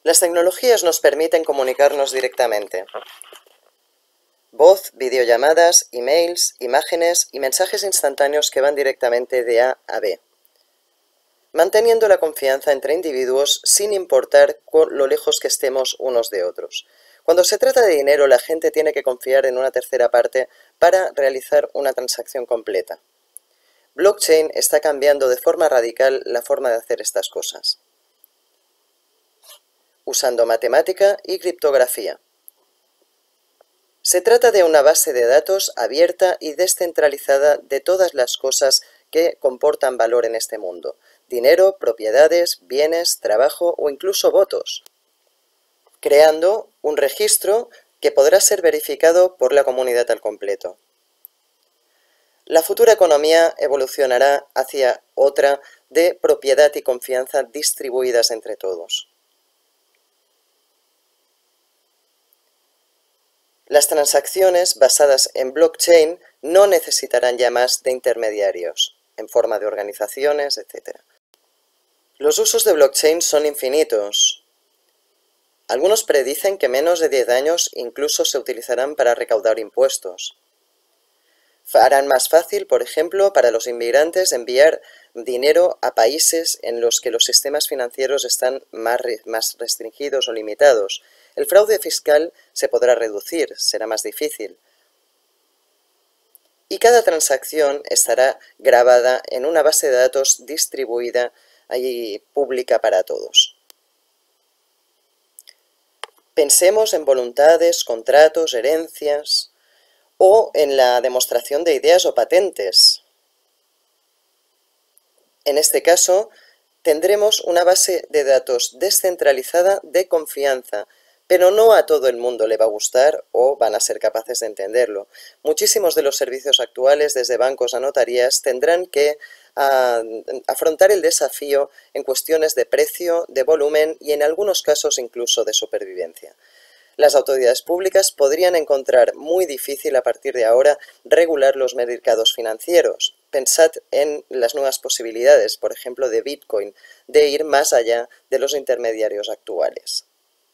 Las tecnologías nos permiten comunicarnos directamente. Voz, videollamadas, emails, imágenes y mensajes instantáneos que van directamente de A a B, manteniendo la confianza entre individuos sin importar lo lejos que estemos unos de otros. Cuando se trata de dinero, la gente tiene que confiar en una tercera parte para realizar una transacción completa. Blockchain está cambiando de forma radical la forma de hacer estas cosas, usando matemática y criptografía. Se trata de una base de datos abierta y descentralizada de todas las cosas que comportan valor en este mundo: dinero, propiedades, bienes, trabajo o incluso votos, creando un registro que podrá ser verificado por la comunidad al completo. La futura economía evolucionará hacia otra de propiedad y confianza distribuidas entre todos. Las transacciones basadas en blockchain no necesitarán ya más de intermediarios, en forma de organizaciones, etc. Los usos de blockchain son infinitos. Algunos predicen que menos de 10 años incluso se utilizarán para recaudar impuestos. Harán más fácil, por ejemplo, para los inmigrantes enviar dinero a países en los que los sistemas financieros están más restringidos o limitados. El fraude fiscal se podrá reducir, será más difícil. Y cada transacción estará grabada en una base de datos distribuida y pública para todos. Pensemos en voluntades, contratos, herencias o en la demostración de ideas o patentes. En este caso, tendremos una base de datos descentralizada de confianza, pero no a todo el mundo le va a gustar o van a ser capaces de entenderlo. Muchísimos de los servicios actuales, desde bancos a notarías, tendrán que afrontar el desafío en cuestiones de precio, de volumen y en algunos casos incluso de supervivencia. Las autoridades públicas podrían encontrar muy difícil a partir de ahora regular los mercados financieros. Pensad en las nuevas posibilidades, por ejemplo, de Bitcoin, de ir más allá de los intermediarios actuales.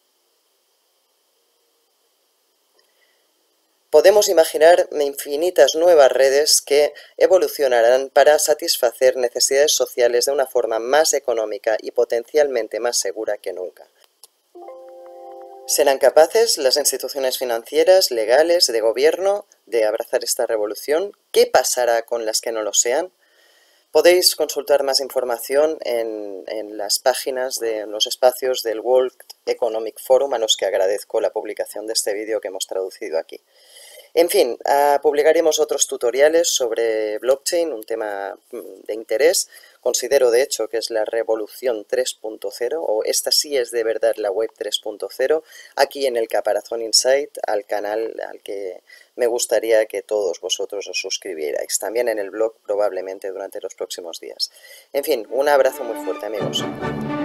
Podemos imaginar infinitas nuevas redes que evolucionarán para satisfacer necesidades sociales de una forma más económica y potencialmente más segura que nunca. ¿Serán capaces las instituciones financieras, legales, de gobierno, de abrazar esta revolución? ¿Qué pasará con las que no lo sean? Podéis consultar más información en las páginas de los espacios del World Economic Forum, a los que agradezco la publicación de este vídeo que hemos traducido aquí. En fin, publicaremos otros tutoriales sobre blockchain, un tema de interés. Considero de hecho que es la revolución 3.0, o esta sí es de verdad la web 3.0, aquí en el Caparazón Insight, al canal al que me gustaría que todos vosotros os suscribierais. También en el blog probablemente durante los próximos días. En fin, un abrazo muy fuerte, amigos.